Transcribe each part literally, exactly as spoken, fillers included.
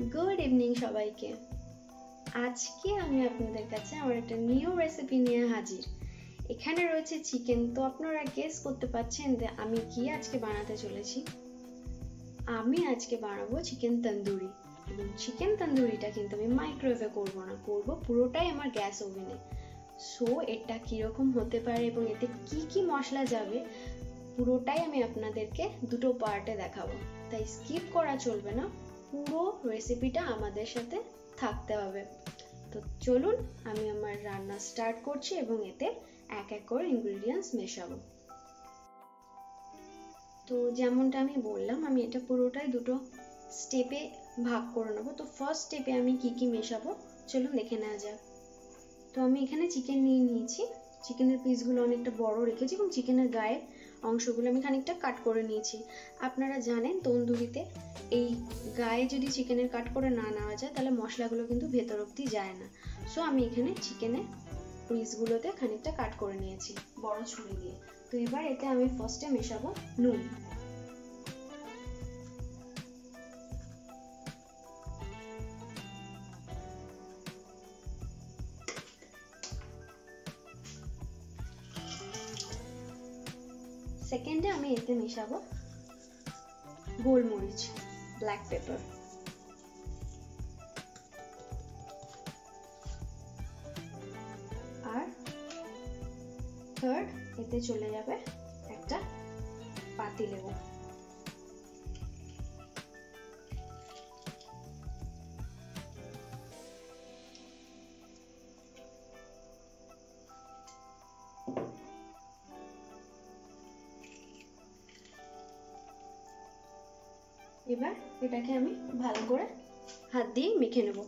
Good evening সবাইকে। আজকে আমি আপনাদের কাছে আমার একটা নিউ রেসিপি নিয়ে হাজির। এখানে রয়েছে চিকেন। তো আপনারা গেস করতে পারছেন যে আমি কি আজকে বানাতে চলেছি। আমি আজকে বানাবো চিকেন তন্দুরি। এবং চিকেন তন্দুরিটা কিন্তু আমি মাইক্রোওয়েভে করব না, করব পুরোটাই আমার গ্যাস ওভেনে। সো এটা কীরকম হতে পারে এবং এতে কি কি মশলা যাবে পুরোটাই আমি আপনাদেরকে দুটো পার্টে দেখাবো, তাই স্কিপ করা চলবে না। পুরো রেসিপিটা আমাদের সাথে থাকতে হবে। তো চলুন আমি আমার রান্না স্টার্ট করছি এবং এতে এক এক করে ইনগ্রেডিয়েন্টস মেশাবো। তো যেমনটা আমি বললাম, আমি এটা পুরোটাই দুটো স্টেপে ভাগ করে নেবো। তো ফার্স্ট স্টেপে আমি কি কি মেশাবো চলুন দেখে নেওয়া যাক। তো আমি এখানে চিকেন নিয়ে নিয়েছি। চিকেনের পিসগুলো অনেকটা বড় রেখেছি এবং চিকেনের গায়ের অংশগুলো আমি খানিকটা কাট করে নিয়েছি। আপনারা জানেন তন্দুরিতে এই গায়ে যদি চিকেনের কাট করে না নেওয়া যায় তাহলে মশলাগুলো কিন্তু ভেতর অবধি যায় না। সো আমি এখানে চিকেনের পিসগুলোতে খানিকটা কাট করে নিয়েছি বড় ছুরি দিয়ে। তো এবার এতে আমি ফার্স্টে মেশাবো নুন। সেকেন্ডে আমি এতে মেশাবো গোলমরিচ, ব্ল্যাক পেপার। আর থার্ড এতে চলে যাবে একটা পাতিলেবু। এবার এটাকে আমি ভালো করে হাত দিয়ে মেখে নেব।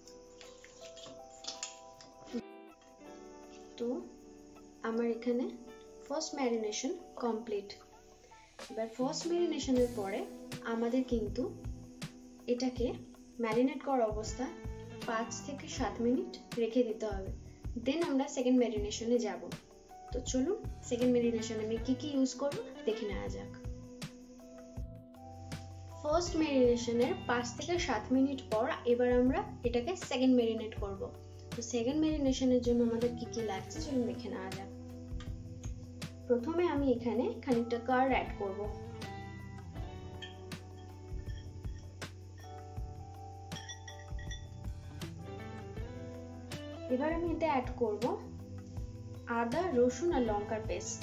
তো আমার এখানে ফার্স্ট ম্যারিনেশন কমপ্লিট। এবার ফার্স্ট ম্যারিনেশনের পরে আমাদের কিন্তু এটাকে ম্যারিনেট করা অবস্থা পাঁচ থেকে সাত মিনিট রেখে দিতে হবে। দেন আমরা সেকেন্ড ম্যারিনেশনে যাব। তো চলুন সেকেন্ড ম্যারিনেশনে আমি কী কী ইউজ করব দেখে নেওয়া যাক। ফার্স্ট ম্যারিনেশনের পাঁচ থেকে সাত মিনিট পর এবার আমরা এটাকে সেকেন্ড ম্যারিনেট করব। তো সেকেন্ড ম্যারিনেশনের জন্য আমাদের কি কি লাগছে চলুন দেখে নেওয়া যাক। প্রথমে আমি এখানে খানিকটা কার্ড অ্যাড করব। এবার আমি এটা অ্যাড করব আদা, রসুন আর লঙ্কার পেস্ট।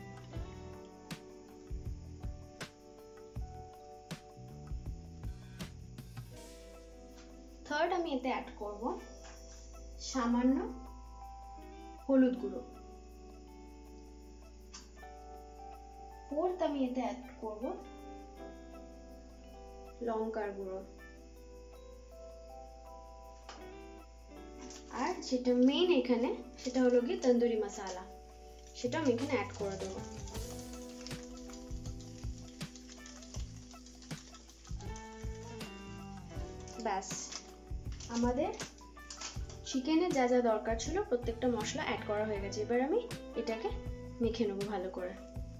থার্ড আমি এতে অ্যাড করব সামান্য হলুদ গুঁড়ো। ফোর্থ আমি এতে অ্যাড করব লঙ্কার গুঁড়ো। আর যেটা মেইন এখানে সেটা হলো কি তন্দুরি মশলা, সেটা আমি এখানে অ্যাড করে দেবো। ব্যাস আমাদের চিকেনে যা যা দরকার ছিল প্রত্যেকটা মশলা অ্যাড করা হয়ে গেছে। এবার আমি এটাকে মেখে নেবো ভালো করে।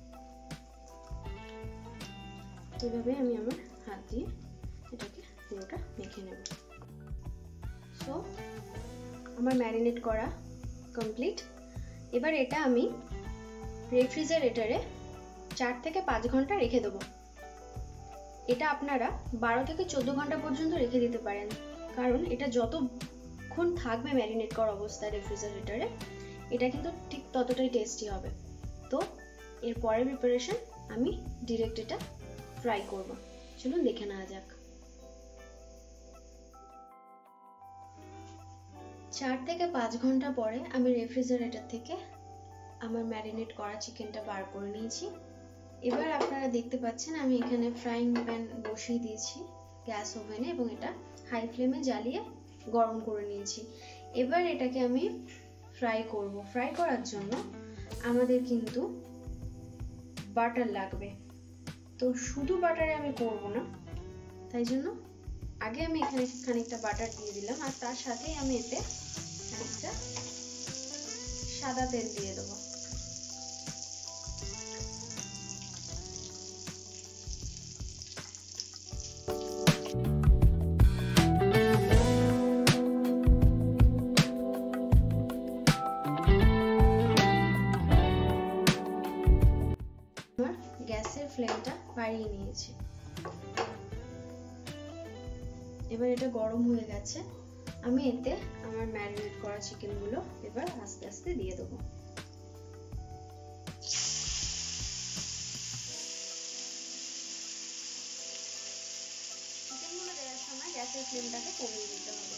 এভাবে আমি আমার হাত দিয়ে এটাকে পুরোটা মেখে নেব। সো আমার ম্যারিনেট করা কমপ্লিট। এবার এটা আমি রেফ্রিজারেটরে চার থেকে পাঁচ ঘন্টা রেখে দেবো। এটা আপনারা বারো থেকে চোদ্দ ঘন্টা পর্যন্ত রেখে দিতে পারেন, কারণ এটা যতক্ষণ থাকবে ম্যারিনেট করা অবস্থায় রেফ্রিজারেটরে এটা কিন্তু ঠিক ততটাই টেস্টি হবে। তো এর পরের প্রিপারেশন আমি ডিরেক্ট এটা ফ্রাই করব। চলুন দেখে নেওয়া যাক। চার থেকে পাঁচ ঘন্টা পরে আমি রেফ্রিজারেটর থেকে আমার ম্যারিনেট করা চিকেনটা বার করে নিয়েছি। এবার আপনারা দেখতে পাচ্ছেন আমি এখানে ফ্রাইং প্যান বসিয়ে দিয়েছি গ্যাস ওভেনে এবং এটা হাই ফ্লেমে জ্বালিয়ে গরম করে নিয়েছি। এবার এটাকে আমি ফ্রাই করব। ফ্রাই করার জন্য আমাদের কিন্তু বাটার লাগবে। তো শুধু বাটারে আমি করব না, তাই জন্য আগে আমি এখানে খানিকটা বাটার দিয়ে দিলাম আর তার সাথেই আমি এতে খানিকটা সাদা তেল দিয়ে দেবো। এবার এটা গরম হয়ে গেছে, আমি এতে আমার ম্যারিনেট করা চিকেনগুলো এবার আস্তে আস্তে দিয়ে দেবো। চিকেনগুলো দেওয়ার সময় গ্যাসের ফ্লেমটাকে কমিয়ে দিতে হবে।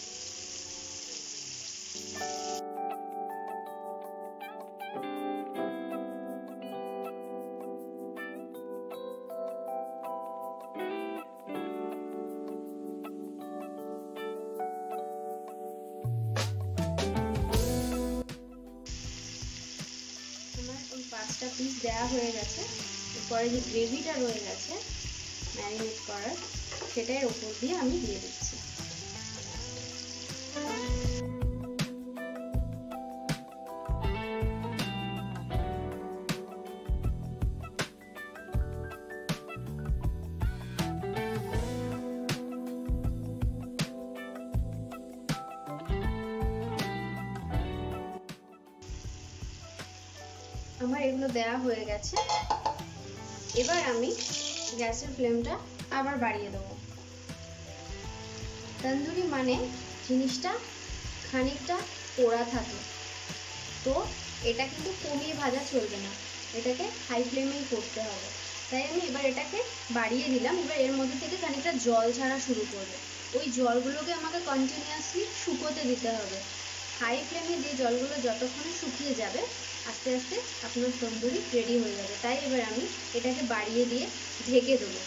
পাঁচটা পিস দেওয়া হয়ে গেছে, এরপরে যে গ্রেভিটা রয়ে গেছে ম্যারিনেট করার, সেটার উপর দিয়ে আমি দিয়ে দিচ্ছি। আমার এগুলো দেওয়া হয়ে গেছে, এবার আমি গ্যাসের ফ্লেমটা আবার বাড়িয়ে দেবো। তন্দুরি মানে জিনিসটা খানিকটা পোড়া থাকে, তো এটা কিন্তু কমিয়ে ভাজা চলবে না, এটাকে হাই ফ্লেমেই করতে হবে। তাই আমি এবার এটাকে বাড়িয়ে দিলাম। এবার এর মধ্যে থেকে খানিকটা জল ছাড়া শুরু করবে, ওই জলগুলোকে আমাকে কন্টিনিউয়াসলি শুকোতে দিতে হবে। হাই ফ্লেমে যে জলগুলো যতক্ষণে শুকিয়ে যাবে আস্তে আস্তে আপনার তন্দুরি রেডি হয়ে যাবে। তাই এবার আমি এটাকে বাড়িয়ে দিয়ে ঢেকে দেবো।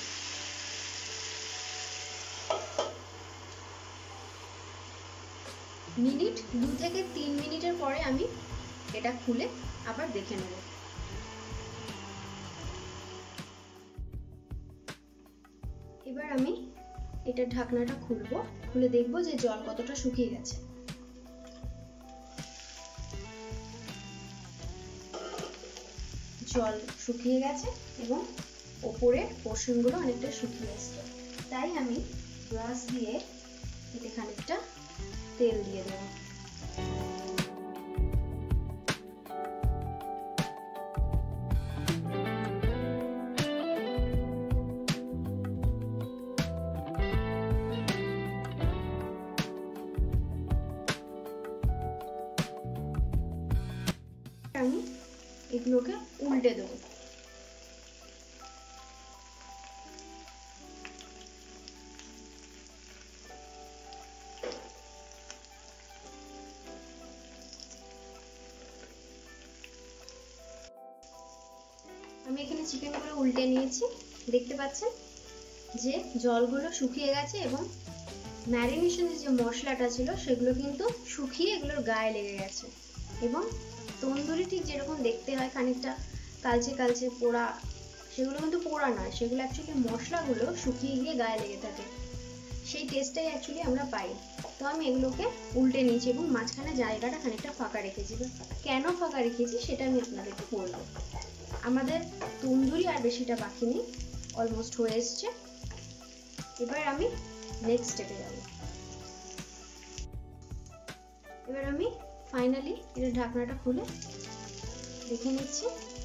মিনিট দু থেকে তিন মিনিটের পরে আমি এটা খুলে আবার দেখে নেব। এবার আমি এটা ঢাকনাটা খুলবো, খুলে দেখবো যে জল কতটা শুকিয়ে গেছে। জল শুকিয়ে গেছে এবং ওপরের পোর্শনগুলো অনেকটা শুকিয়ে আসছে। তাই আমি ব্রাশ দিয়ে এতে খানিকটা তেল দিয়ে দেবো। আমি এগুলোকে উল্টে দেবো। আমি এখানে চিকেনগুলো উল্টে নিয়েছি, দেখতে পাচ্ছেন যে জলগুলো শুকিয়ে গেছে এবং ম্যারিনেশনের যে মশলাটা ছিল সেগুলো কিন্তু শুকিয়ে এগুলোর গায়ে লেগে গেছে। এবং তন্দুরি ঠিক যেরকম দেখতে হয় খানিকটা কালচে কালচে পোড়া, সেগুলো কিন্তু পোড়া নয়, সেগুলো অ্যাকচুয়ালি মশলাগুলো শুকিয়ে গিয়ে গায়ে লেগে থাকে, সেই টেস্টটাই অ্যাকচুয়ালি আমরা পাই। তো আমি এগুলোকে উল্টে নিয়েছি এবং মাঝখানে জায়গাটা খানিকটা ফাঁকা রেখেছি। কেন ফাঁকা রেখেছি সেটা আমি আপনাদেরকে বলবো। আমাদের তন্দুরি আর বেশিটা বাকি নেই, অলমোস্ট হয়ে এসছে। এবার আমি নেক্সট স্টেপে যাব। এবার আমি ফাইনালি এটা ঢাকনাটা খুলে দেখে নিচ্ছি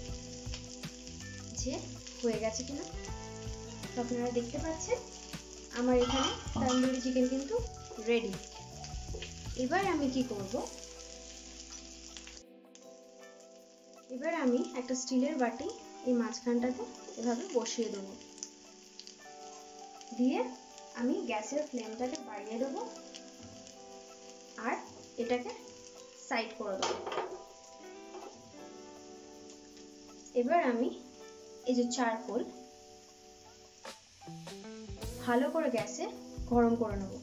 যে হয়ে গেছে কিনা। আপনারা দেখতে পাচ্ছেন আমার এখানে তন্দুরি চিকেন কিন্তু রেডি। এবার আমি কি করব, এবার আমি একটা স্টিলের বাটি এই মাঝখানটাতে এভাবে বসিয়ে দেব, দিয়ে আমি গ্যাসের ফ্লেমটাকে বাড়িয়ে দেবো আর এটাকে সাইড করে দেবো। এবার আমি এই যে চারকোল ভালো করে গ্যাসে গরম করে নেব।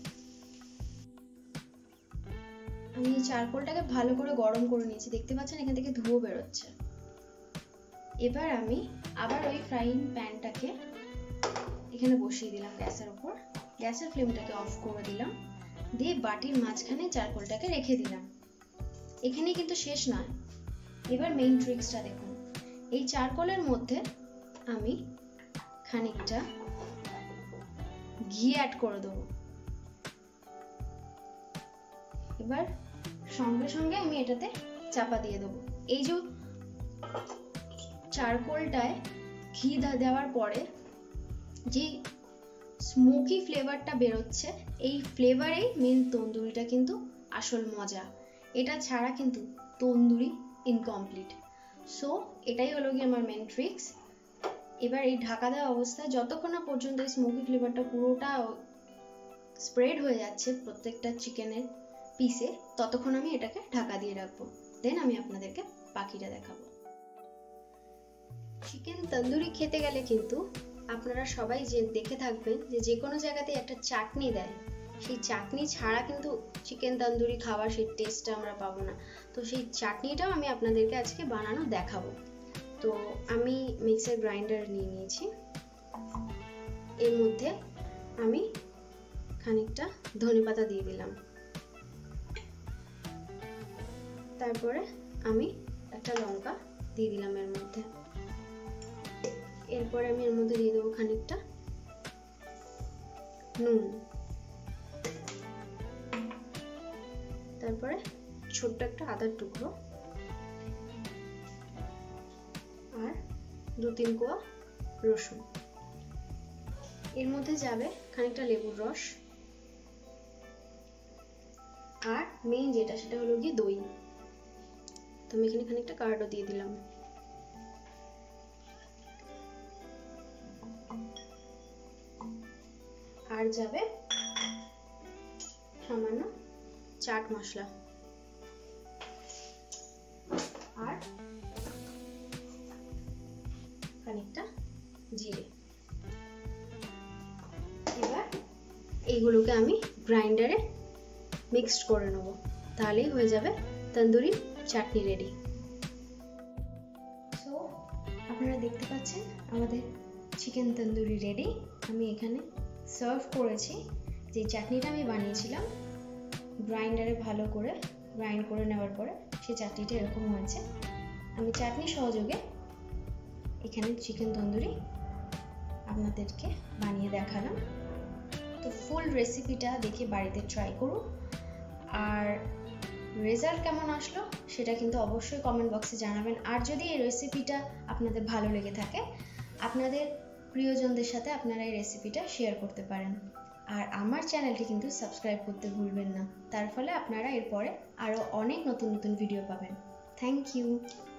আমি এই চারকোলটাকে ভালো করে গরম করে নিয়েছি, দেখতে পাচ্ছেন এখান থেকে ধোঁয়া বেরোচ্ছে। এবার আমি আবার ওই ফ্রাইং প্যানটাকে এখানে বসিয়ে দিলাম গ্যাসের উপর, গ্যাসের ফ্লেমটাকে অফ করে দিলাম, দিয়ে বাটির মাঝখানে চারকোলটাকে রেখে দিলাম। এখানেই কিন্তু শেষ নয়, এবার মেইন ট্রিক্সটা দেখুন। এই চারকোলের মধ্যে আমি খানিকটা ঘি অ্যাড করে দেবো। এবার সঙ্গে সঙ্গে আমি এটাতে চাপা দিয়ে দেবো। এই যে চারকোলটায় ঘি দেওয়ার পরে যে স্মোকি ফ্লেভারটা বেরোচ্ছে, এই ফ্লেভারেই মেন তন্দুরিটা কিন্তু আসল মজা, এটা ছাড়া কিন্তু তন্দুরি ইনকমপ্লিট। সো এটাই হলো কি আমার মেন ট্রিক্স। এবার এই ঢাকা দেওয়া অবস্থায় যতক্ষণ না পর্যন্ত এই স্মোকি ফ্লেভারটা পুরোটা স্প্রেড হয়ে যাচ্ছে প্রত্যেকটা চিকেনের পিসে, ততক্ষণ আমি এটাকে ঢাকা দিয়ে রাখবো। দেন আমি আপনাদেরকে বাকিটা দেখাবো। চিকেন তন্দুরি খেতে গেলে কিন্তু আপনারা সবাই যে দেখে থাকবেন যে যে কোনো জায়গাতে একটা চাটনি দেয়, সেই চাটনি ছাড়া কিন্তু চিকেন তন্দুরি খাওয়ার সেই টেস্টটা আমরা পাবো না। তো সেই চাটনিটাও আমি আপনাদেরকে আজকে বানানো দেখাবো। তো আমি মিক্সার গ্রাইন্ডার নিয়ে নিয়েছি, এর মধ্যে আমি খানিকটা ধনেপাতা দিয়ে দিলাম, তারপরে আমি একটা লঙ্কা দিয়ে দিলাম এর মধ্যে, এরপরে আমি এর মধ্যে দিয়ে দেবো খানিকটা নুন, তারপরে ছোট্ট একটা আদার টুকরো, আর দু তিন কোয়া রসুন। এর মধ্যে যাবে খানিকটা লেবুর রস, আর মেইন যেটা সেটা হলো গিয়ে দই। তো আমি এখানে খানিকটা কার্ডও দিয়ে দিলাম। আর যাবে সামান্য চাট মশলা, আর খানিকটা জিরে। এবার এইগুলোকে আমি গ্রাইন্ডারে মিক্সড করে নেব, তাহলেই হয়ে যাবে তন্দুরি চাটনি রেডি। সো আপনারা দেখতে পাচ্ছেন আমাদের চিকেন তন্দুরি রেডি। আমি এখানে সার্ভ করেছি, যে চাটনিটা আমি বানিয়েছিলাম গ্রাইন্ডারে ভালো করে গ্রাইন্ড করে নেওয়ার পরে সেই চাটনিটা এরকম হয়েছে। আমি চাটনি সহযোগে এখানে চিকেন তন্দুরি আপনাদেরকে বানিয়ে দেখালাম। তো ফুল রেসিপিটা দেখে বাড়িতে ট্রাই করুন, আর রেজাল্ট কেমন আসলো সেটা কিন্তু অবশ্যই কমেন্ট বক্সে জানাবেন। আর যদি এই রেসিপিটা আপনাদের ভালো লেগে থাকে, আপনাদের প্রিয়জনদের সাথে আপনারা এই রেসিপিটা শেয়ার করতে পারেন। আর আমার চ্যানেলটি কিন্তু সাবস্ক্রাইব করতে ভুলবেন না, তার ফলে আপনারা এরপরে আরও অনেক নতুন নতুন ভিডিও পাবেন। Thank you.